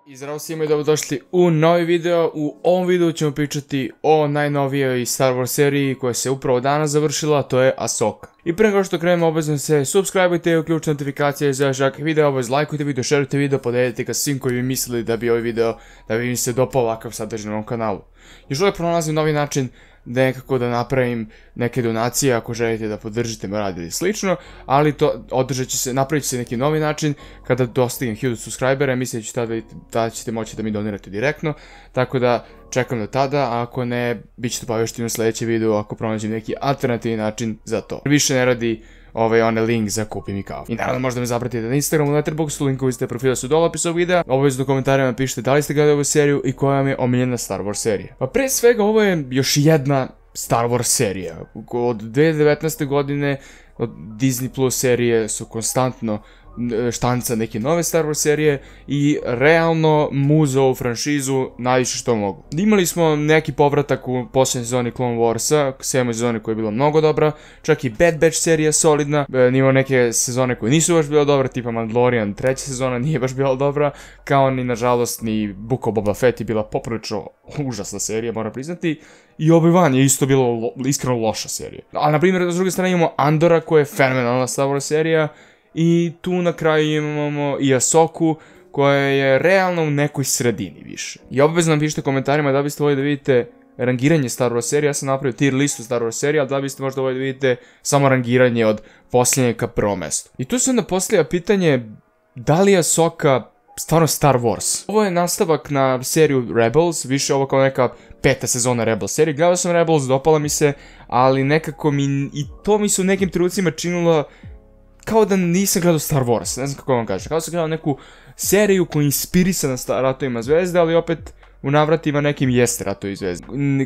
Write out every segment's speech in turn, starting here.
I zdravo svima i dobrodošli u novi video. U ovom videu ćemo pričati o najnovijoj Star Wars seriji koja se upravo danas završila, a to je Ahsoka. I pre nego što krenemo, obavezno se subscribe-ujte i uključite notifikacije za još jakih videa, obavezno lajkujte video, šerujte video, podelite ga svim koji bi mislili da bi ovaj video, da bi im se dopao ovakav sadržaj na ovom kanalu. Još uvijek pronalazim novi način nekako da napravim neke donacije ako želite da podržite me rad ili slično, ali to napravit će se neki novi način kada dostignem 1000 subscribera, mislim da tada ćete moći da mi donirate direktno, tako da čekam do tada, a ako ne, bit ćete obavešteni u sljedećem videu ako pronađem neki alternativni način za to. Više ne radi onaj link za kupi mi kafu. I naravno možda me zapratite na Instagramu, na Letterboxdu, linkovi ste profila su dole u opisu ovog videa. Obavezno u komentarima pišite da li ste gledali ovu seriju i koja vam je omiljena Star Wars serija. Pa pre svega ovo je još jedna Star Wars serija. Od 2019. godine od Disney Plus serije su konstantno štanca neke nove Star Wars serije i realno muze ovu franšizu najviše što mogu. Imali smo neki povratak u posljednjoj sezoni Clone Warsa, 7. sezoni koja je bila mnogo dobra, čak i Bad Batch serija solidna, imao neke sezone koje nisu baš bila dobra, tipa Mandalorian 3. sezona nije baš bila dobra, kao ni nažalost ni Book of Boba Fett je bila poprilično užasna serija, moram priznati, i Obi-Wan je isto bilo iskreno loša serija. A na primjer, s druge strane imamo Andora koja je fenomenalna Star Wars serija, i tu na kraju imamo i Ahsoku koja je realno u nekoj sredini više. I obavezno nam pišite komentarima da biste voljeli da vidite rangiranje Star Wars serije. Ja sam napravio tier listu Star Wars serija, ali da biste možda voljeli da vidite samo rangiranje od posljednjeg ka prvom mestu. I tu se onda postavlja pitanje da li je Ahsoka stvarno Star Wars. Ovo je nastavak na seriju Rebels, više ovo kao neka 5. sezona Rebels serije. Gledao sam Rebels, dopala mi se, ali nekako i to mi se u nekim trenucima činilo kao da nisam gledao Star Wars, ne znam kako vam kažem, kao da sam gledao neku seriju koja je inspirisana Ratovima zvezde, ali opet u navratima nekim jeste Ratovi zvezde.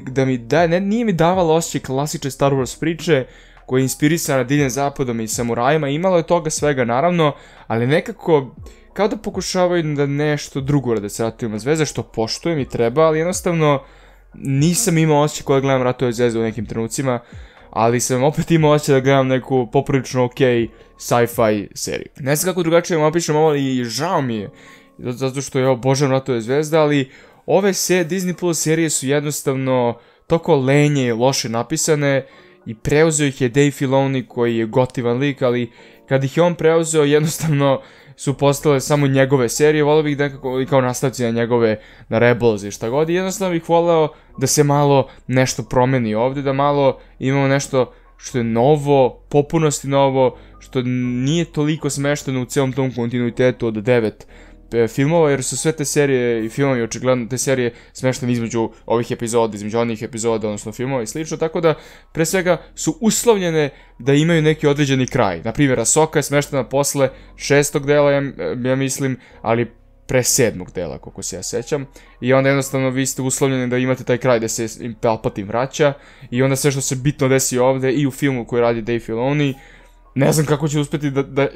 Nije mi davala osjećaj klasične Star Wars priče koja je inspirisana Divljim zapadom i samurajima, imalo je toga svega naravno, ali nekako kao da pokušavaju da nešto drugo rade sa Ratovima zvezde, što poštujem i treba, ali jednostavno nisam imao osjećaj koja gledam Ratove zvezde u nekim trenucima, ali sam opet imao osjećaj da gledam neku poprilično okej sci-fi seriju. Ne znam kako drugačije vam opišem ovo i žao mi je, zato što je obožavam Ratove zvezde, ali ove Disney Plus serije su jednostavno toliko lenje i loše napisane i preuzeo ih je Dave Filoni koji je gotivan lik, ali kad ih je on preuzeo jednostavno su postale samo njegove serije, voleo bih nekako kao nastavci na njegove, na Rebels i šta god, i jednostavno bih voleo da se malo nešto promeni ovdje, da malo imamo nešto što je novo, popunosti novo, što nije toliko smešteno u cijelom tom kontinuitetu od 9 filmova, jer su sve te serije i filmovi, očigledno te serije smeštene između ovih epizoda, između onih epizoda, odnosno filmova i slično, tako da pre svega su uslovljene da imaju neki određeni kraj. Naprimjer, Ahsoka je smeštena posle 6. dela, ja mislim, ali pre 7. dela, koliko se ja sećam, i onda jednostavno vi ste uslovljeni da imate taj kraj gde se Palpatine vraća, i onda sve što se bitno desi ovde i u filmu koji radi Dave Filoni, ne znam kako će uspjeti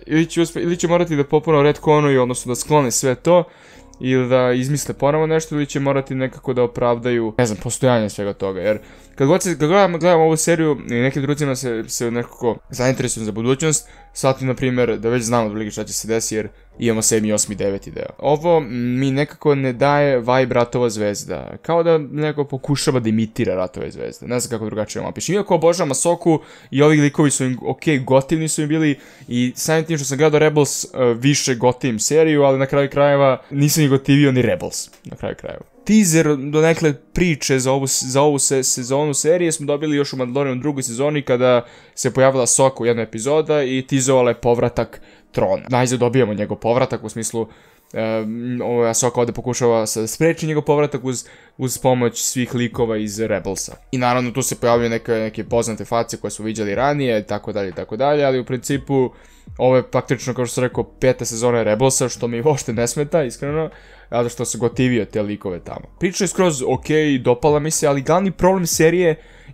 ili će morati da popuno retconuju, odnosno da sklone sve to, ili da izmisle ponovo nešto, ili će morati nekako da opravdaju, ne znam, postojanje svega toga, jer kad gledam ovu seriju i nekim drugima se nekako zainteresujem za budućnost, shvatim na primjer da već znam otprilike šta će se desiti jer imamo 7., 8., 9. deo. Ovo mi nekako ne daje vibe Ratova zvezda, kao da neko pokušava da imitira Ratove zvezde, ne znam kako drugačije vam opišem. Iako obožavam Ahsoku i ovi likovi su im gotivni su im bili, i samim tim što sam gledao Rebels više gotivim seriju, ali na kraju krajeva nisam ni gotivio ni Rebels, na kraju krajeva. Teaser do nekle priče za ovu sezonu serije smo dobili još u Mandalorianu 2. sezoni kada se pojavila Ahsoka u jednoj epizoda i teasovala je povratak trona. Najzad dobijamo njegov povratak u smislu Ahsoka ovdje pokušava da spreči njegov povratak uz pomoć svih likova iz Rebelsa. I naravno tu se pojavljaju neke poznate face koje smo viđali ranije, tako dalje, ali u principu ovo je praktično, kao što sam rekao, 5. sezona Rebelsa, što mi uopšte ne smeta, iskreno, zato što se gotivio te likove tamo. Priča je skroz okej, dopala mi se, ali glavni problem serije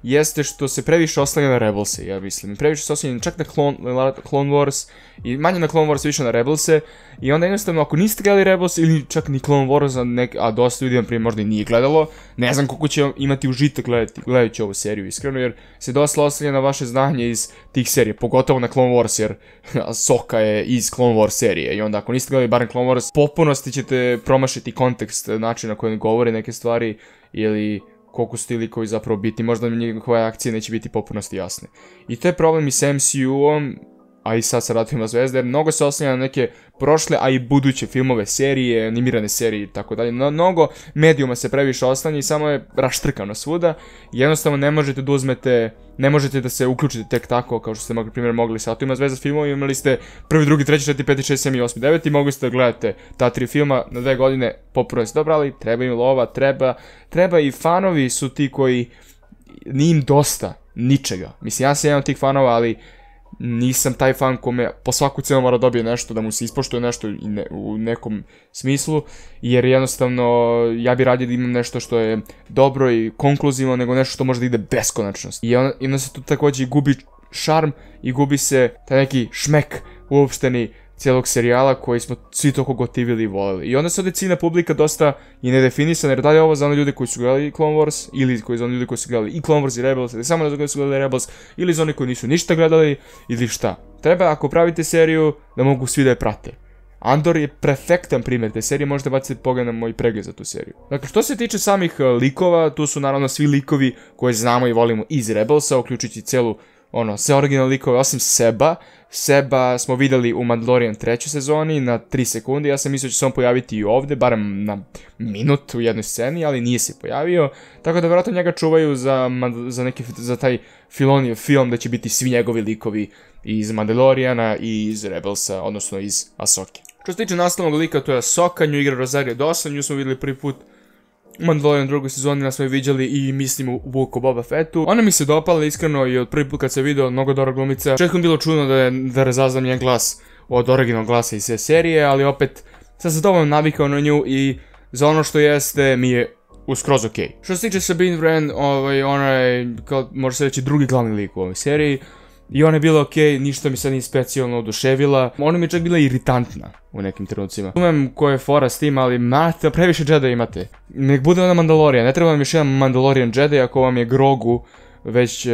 jeste što se previše oslanja na Rebelse, ja mislim. Previše se oslanja čak na Clone Wars, i manje na Clone Wars, više na Rebelse, i onda jednostavno ako niste gledali Rebels ili čak ni Clone Wars, a dosta ljudi, na primjer, možda i nije gledalo, ne znam koliko će imati užitak gledajući ovu seriju, iskreno, jer se dosta oslanja na vaše znanje iz tih serija, pogotovo na Clone Wars, jer Ahsoka je iz Clone Wars serije, i onda ako niste gledali barem Clone Wars, potpunosti ćete promašiti kontekst, način na koji govore neke stvari, ili koliko su ti likovi zapravo biti, možda njihove akcije neće biti potpunosti jasne. I to je problem i sa MCU-om, a i sad sa Ratovima zvezde, jer mnogo se oslanja na neke prošle, a i buduće filmove, serije, animirane serije i tako dalje. Mnogo medijuma se previše oslanja i samo je raštrkano svuda. Jednostavno ne možete da uzmete, ne možete da se uključite tek tako, kao što ste na primjer mogli sa Ratovima zvezda filmova, imali ste 1, 2, 3, 4, 5, 6, 7, 8, 9 i mogli ste da gledate ta 3 filma na 2 godine, popuno se dobrali, treba im lova, treba i fanovi su ti koji nije im dosta ničega. Mislim, ja sam jedan od tih fanova, ali nisam taj fan kome po svaku cenu mora dobije nešto, da mu se ispoštuje nešto u nekom smislu, jer jednostavno ja bi radije da imam nešto što je dobro i konkluzivno nego nešto što može da ide beskonačnost. I onda se tu također gubi šarm i gubi se taj neki šmek uopšteni cijelog serijala koji smo svi toliko gotivili i volili. I onda se ovdje ciljna publika dosta i nedefinisana, jer da li je ovo za one ljude koji su gledali Clone Wars, ili za one ljude koji su gledali i Clone Wars i Rebels, ili samo za one koji su gledali Rebels, ili za one koji nisu ništa gledali, ili šta. Treba, ako pravite seriju, da mogu svi da je prate. Andor je perfektan primjer te serije, možete baciti pogled na moj pregled za tu seriju. Dakle, što se tiče samih likova, tu su naravno svi likovi koje znamo i volimo iz Rebelsa, uključujući sve originalne likove, osim Seba. Seba smo vidjeli u Mandalorian 3. sezoni na 3 sekunde, ja sam mislio da će se on pojaviti i ovdje, barem na minut u jednoj sceni, ali nije se pojavio, tako da vjerojatno njega čuvaju za taj Filonijev film, da će biti svi njegovi likovi iz Mandaloriana i iz Rebelsa, odnosno iz Ahsoke. Što se tiče nastavnog lika, to je Ahsoka, nju igra Rosario Dawson, nju smo vidjeli prvi put u Mandalorian 2. sezoni, nas smo je viđali i mislim u Book of Boba Fettu. Ona mi se dopala iskreno i od prvi put kad se vidio, mnogo dobra glumica. Četkom bilo čudno da razaznam njen glas od originalnog glasa iz sve serije, ali opet sam se dovoljno navikao na nju i za ono što jeste mi je uskroz okej. Što se tiče Sabine Wren, ona je, može se reći, drugi glavni lik u ovoj seriji. I ona je bila okej, ništa mi sad nije specijalno oduševila. Ona mi je čak bila iritantna u nekim trenucima. Razumem ko je fora s tim, ali previše Jedi imate. Nek bude ona Mandalorian, ne treba vam još jedan Mandalorian Jedi ako vam je Grogu, već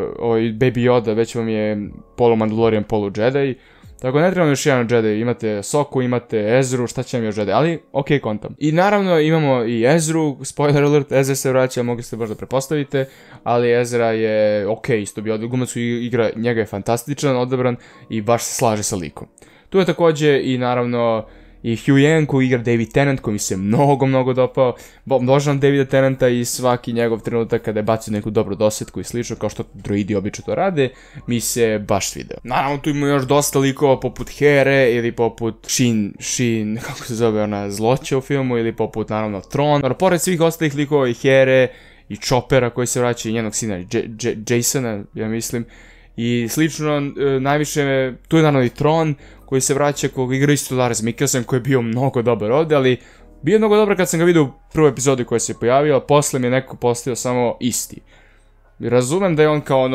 Baby Yoda, već vam je polu Mandalorian, polu Jedi. Tako ne trebamo još jedan Jedi, imate Soku, imate Ezru, šta će vam još Jedi, ali okej, kontam. I naravno imamo i Ezru, spoiler alert, Ezra se vraća, mogli ste možda prepostavite, ali Ezra je okej, isto bi glumac igra, njega je fantastičan, odabran i baš se slaže sa likom. Tu je također i naravno i Hugh Yang koji igra David Tennant, koji mi se mnogo dopao. Obožavam Davida Tennanta i svaki njegov trenutak kada je bacio neku dobru dosjetku i slično, kao što droidi obično to rade, mi se baš svideo. Naravno tu ima još dosta likova poput Here ili poput Shin, kako se zove ona zloća u filmu, ili poput naravno Thrawn. Pored svih ostalih likova i Here i Choppera koji se vraća i njenog sina Jasona, ja mislim. I slično, najviše, tu je naravno i Thrawn, koji se vraća, koga igra isto Lars Mikkelsen, koji je bio mnogo dobar ovdje, ali bio je mnogo dobar kad sam ga vidio u prvoj epizodi koja se pojavio, a posle mi je neko postao samo isti. Razumem da je on kao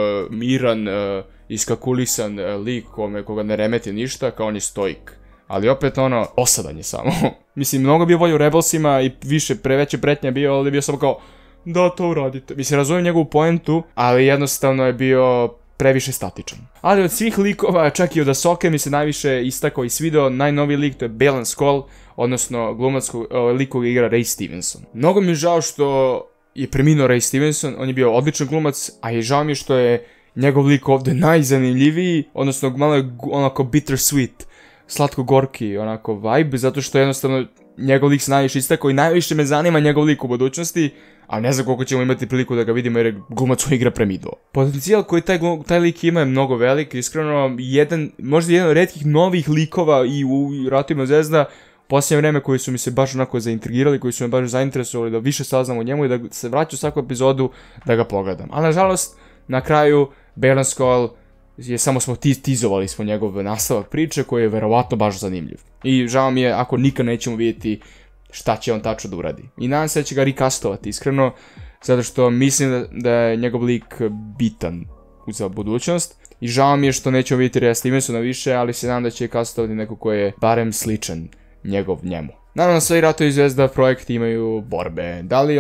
miran, iskakulisan lik koga ne remeti ništa, kao on je stoik. Ali opet osadan je samo. Mislim, mnogo bio bolje u Rebelsima i veće pretnje bio, ali bio samo kao, da to uradite. Mislim, razumijem njegovu poentu, ali jednostavno je bio previše statičan. Ali od svih likova, čak i od Ahsoke, mi se najviše istakao i svideo najnoviji lik, to je Baylan Skoll, odnosno glumac lik koga igra Ray Stevenson. Mnogo mi je žao što je preminuo Ray Stevenson, on je bio odličan glumac, a i žao mi je što je njegov lik ovdje najzanimljiviji, odnosno malo je onako bittersweet, slatko-gorki onako vibe, zato što jednostavno njegov lik se najviše istakao i najviše me zanima njegov lik u budućnosti, a ne znam koliko ćemo imati priliku da ga vidimo jer je glumac koji igra preminuo. Potencijal koji taj lik ima je mnogo velik, iskreno možda jedan od retkih novih likova i u Ratovima zvezda u posljednje vreme koji su mi se baš onako zaintrigirali, koji su me baš zainteresovali da više saznam o njemu i da se vraću u svaku epizodu da ga pogledam. Ali nažalost, na kraju, Baylan Skoll samo smo tizovali smo njegov nastavak priče koji je verovatno baš zanimljiv. I žao mi je ako nikad nećemo vidjeti šta će on tačno da uradi. I nadam se da će ga recastovati, iskreno. zato što mislim da je njegov lik bitan za budućnost. I žao mi je što nećemo vidjeti Rhea Stevensona više, ali se nadam da će kastovati neko ko je barem sličan njemu. Naravno, svi Ratovi zvezda projekti imaju borbe.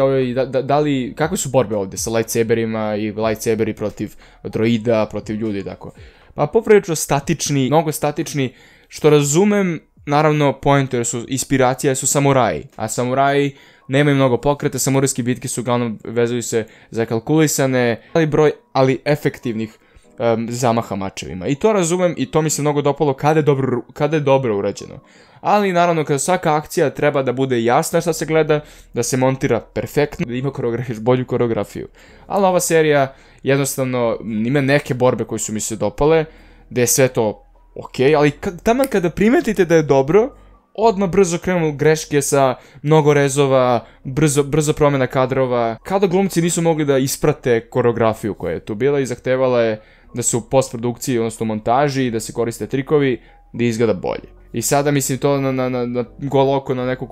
Kakve su borbe ovdje sa lightsaberima i lightsaberi protiv droida, protiv ljudi i tako? Pa poprilično statični, mnogo statični, što razumem, naravno, pointer inspiracija su samuraji, a samuraji nemaju mnogo pokreta, samurajske bitke su uglavnom vezuju se za kalkulisane, ali efektivnih zamaha mačevima. I to razumem i to mi se mnogo dopalo kada je dobro urađeno. Ali naravno kada svaka akcija treba da bude jasna šta se gleda, da se montira perfektno, da ima bolju koreografiju. Ali ova serija jednostavno ima neke borbe koje su mi se dopale, da je sve to ok, ali taman kada primetite da je dobro, odmah brzo krenu greške sa mnogo rezova, brzo promjena kadrova, kada glumci nisu mogli da isprate koreografiju koja je tu bila i zahtevala je da se u postprodukciji, odnosno u montaži, da se koriste trikovi, da izgleda bolje. I sada mislim to na golo oko, na neko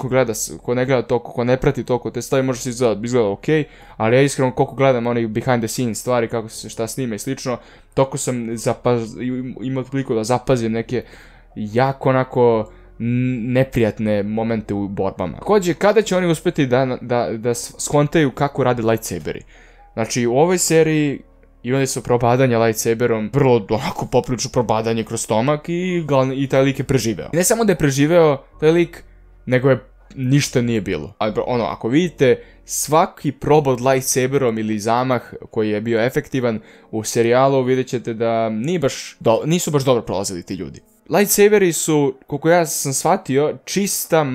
ko ne gleda to, ko ne prati to, ko te stavi, može se izgleda ok, ali ja iskreno koliko gledam onih behind the scenes stvari, kako se šta snima i slično, toliko sam imao priliku da zapazim neke jako onako neprijatne momente u borbama. Također, kada će oni uspjeti da skontaju kako rade lightsaberi? Znači, u ovoj seriji imali su probadanje lightsaberom, vrlo onako poprilično probadanje kroz stomak i taj lik je preživeo. I ne samo da je preživeo taj lik, nego je ništa nije bilo. Ali ako vidite svaki probod lightsaberom ili zamah koji je bio efektivan u serijalu, vidjet ćete da nisu baš dobro prolazili ti ljudi. Lightsaberi su, koliko ja sam shvatio, čista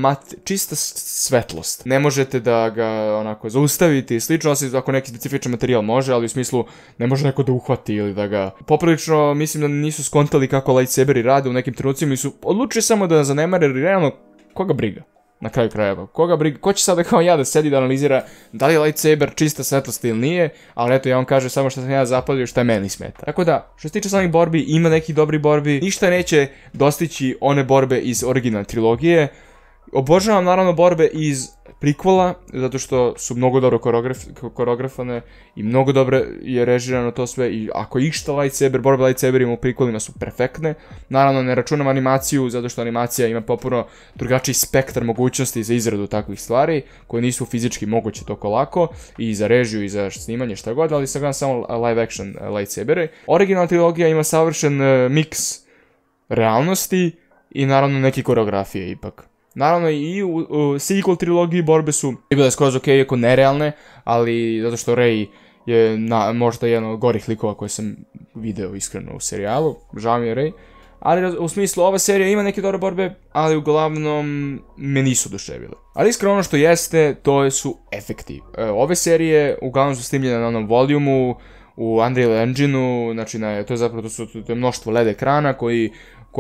svetlost. Ne možete da ga onako zaustaviti i slično, osim ako neki specifičan materijal može, ali u smislu ne može neko da uhvati ili da ga... Poprilično mislim da nisu skontali kako lightsaberi rade u nekim trenucima i su odlučili samo da zanemare, jer realno koga briga. Na kraju krajeva, ko će sada kao ja da sedi da analizira da li je lightsaber čista svetlost ili nije, ali eto ja vam kažem samo što sam ja zapalio šta meni smeta. Tako da, što se tiče samih borbi, ima nekih dobrih borbi, ništa neće dostići one borbe iz originalne trilogije. Obožavam naravno borbe iz prequela, zato što su mnogo dobro koreografane i mnogo dobro je režirano to sve i ako išta borbe lightsaberima u prequelima su perfektne. Naravno ne računam animaciju, zato što animacija ima popuno drugačiji spektar mogućnosti za izradu takvih stvari, koje nisu fizički moguće toliko lako, i za režiju i za snimanje šta god, ali sad gledam samo live action lightsabere. Originalna trilogija ima savršen miks realnosti i naravno neke koreografije ipak. Naravno i u sequel trilogiji borbe su bile skroz ok, iako nerealne, ali zato što Rey je možda jedan od gorih likova koje sam video iskreno u serijalu, žao mi je Rey. Ali u smislu ova serija ima neke dobre borbe, ali uglavnom me nisu oduševile. Ali iskreno ono što jeste, to su efekti. Ove serije uglavnom su snimljene na onom volumu, u Unreal Engine-u, znači to je mnoštvo LED ekrana koji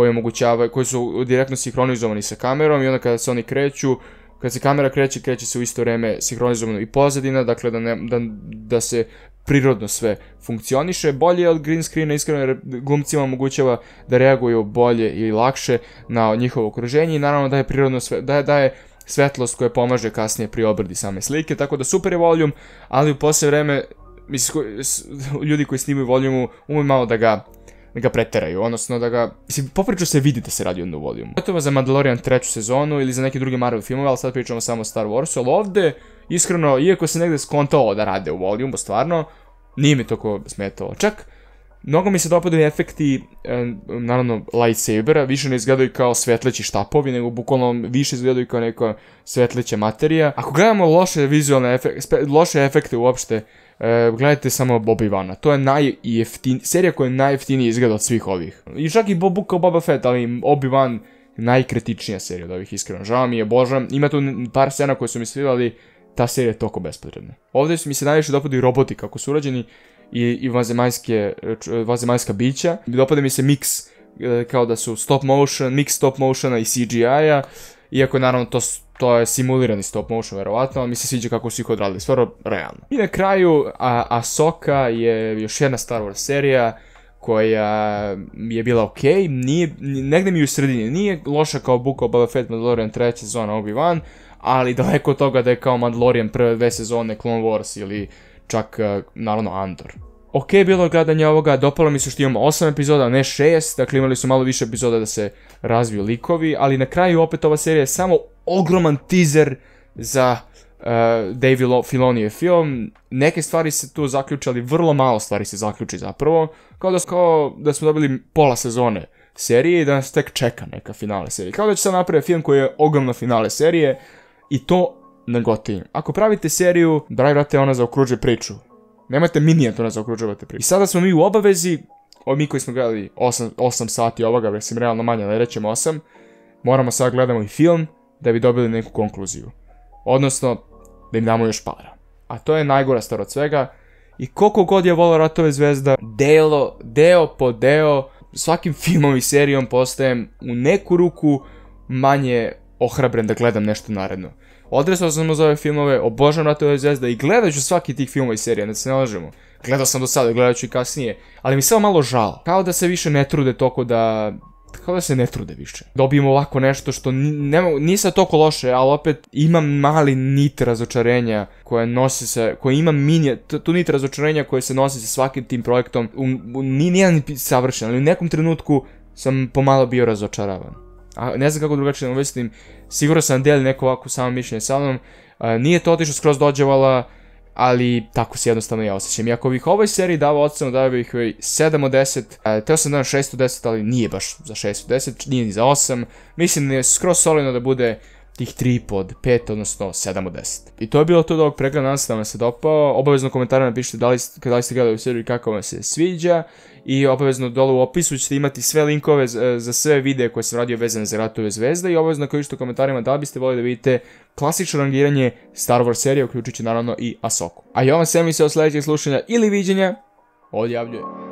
su direktno sinhronizovani sa kamerom i onda kada se oni kreću, kad se kamera kreće se u isto vrijeme sinhronizovano i pozadina, dakle da se prirodno sve funkcioniše. Bolje je od green screena, iskreno, jer glumcima omogućava da reaguju bolje i lakše na njihovo okruženje i naravno daje prirodno daje svetlost koja pomaže kasnije pri obradi same slike, tako da super je volume, ali u poslije vreme ljudi koji snimaju volumu umiju malo da ga preteraju, odnosno da ga... Mislim, poprično se vidi da se radi o volumu. Gotovo za Mandalorian 3. sezonu ili za neke druge Marvel filmove, ali sad pričamo samo o Star Warsu, ali ovdje, iskreno, iako se negdje skontao da rade u volumu, stvarno, nije mi toliko smetalo. Čak, mnogo mi se dopadaju efekti, naravno, lightsabera, više ne izgledaju kao svetleći štapovi, nego bukvalno više izgledaju kao neka svetleća materija. Ako gledamo loše efekte uopšte, gledajte samo Obi-Wana, to je serija koja je najjeftinije izgleda od svih ovih. I čak i Boba Fett, ali Obi-Wan najkritičnija serija od ovih, iskreno. Žao mi je, božam, ima tu par scena koje su mi svidjeli, ta serija je toliko bespotrebna. Ovdje mi se najviše dopadaju roboti kako su urađeni i vanzemaljska bića. Dopada mi se mix, kao da su mix stop motiona i CGI-a, iako naravno to je simulirani stop motion verovatno, ali mi se sviđa kako su ih odradili, stvarno realno. I na kraju, Ahsoka je još jedna Star Wars serija koja je bila ok, negdje mi u sredini, nije loša kao Book of Boba Fett, Mandalorian 3. sezona, Obi-Wan, ali daleko od toga da je kao Mandalorian prve 2 sezone, Clone Wars ili čak, naravno, Andor. Ok, bilo je gledanje ovoga, dopalo mi se što imamo 8 epizoda, ne 6, dakle imali su malo više epizoda da se razviju likovi, ali na kraju opet ova serija je samo ogroman teaser za Dave Filonijev film. Neke stvari se tu zaključe, ali vrlo malo stvari se zaključi zapravo, kao da smo dobili pola sezone serije i da nas tek čeka neka finale serije. Kao da će se napraviti film koji je ogromno finale serije i to ne gotivim. Ako pravite seriju, brate, ona zaokružuje priču. Nemojte minijaturno zaokružavate priču. I sada smo mi u obavezi, mi koji smo gledali 8 sati ovoga, mislim realno manje, ne rećemo 8, moramo sad gledamo i film da bi dobili neku konkluziju. Odnosno, da im damo još para. A to je najgora stvar od svega. I koliko god je volao Ratove zvezda, deo po deo, svakim filmom i serijom postajem u neku ruku manje ohrabren da gledam nešto naredno. Odrestao sam za ove filmove, obožavam Ratove zvezda i gledat ću svaki tih filmova i serija, ne se ne lažemo. Gledao sam do sada, gledat ću i kasnije, ali mi samo malo žao. Kao da se više ne trude toliko kao da se ne trude više. Dobijemo ovako nešto što nije sad toliko loše, ali opet imam mali nit razočarenja koja ima tu nit razočarenja koje se nosi sa svakim tim projektom. Nije ni savršen, ali u nekom trenutku sam pomalo bio razočaravan. A ne znam kako drugačije da uvestim, sigurno sam deli neko ovako samo mišljenje sa mnom. Nije to otišlo skroz dođevala, ali tako se jednostavno ja osjećam. I ako bih ovoj seriji davao ocenu, dao bih 7 od 10, teo sam da 6 od 10, ali nije baš za 6 od 10, nije ni za 8. Mislim da je skroz solidno da bude tih 3,5 od 5, odnosno 7 od 10. I to je bilo to od ovog pregleda, nadam se da vam se dopao. Obavezno u komentarima napišite da li ste gledali u seriju i kako vam se sviđa. I obavezno dole u opisu ćete imati sve linkove za sve videe koje sam radio vezane za Ratove zvezda. I obavezno ako išete u komentarima da li biste volili da vidite klasično rangiranje Star Wars serije, uključujući naravno i Ahsoku. A ja vam se od sljedećeg slušanja ili viđenja odjavljujem.